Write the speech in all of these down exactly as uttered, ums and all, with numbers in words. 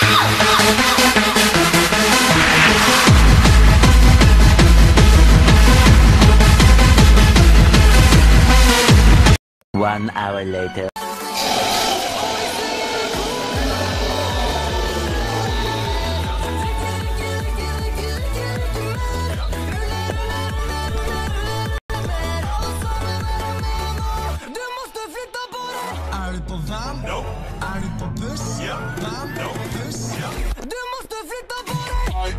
One hour later. Er du på van? No. Er du på buss? Ja. Van? No. Buss? Ja. Du måste flytta på dig!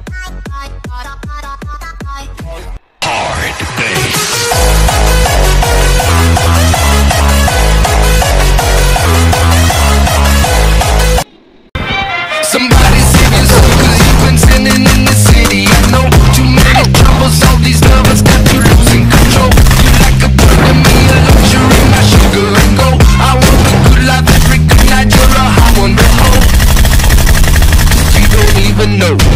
Hard bass. Somebody save your soul, cause you've been sinning in the city. I know too many troubles, all these lovers got you losing control. You like a bird to me, a luxury, my sugar and gold. I want the good life every good night, you're a hot one to hold. You don't even know.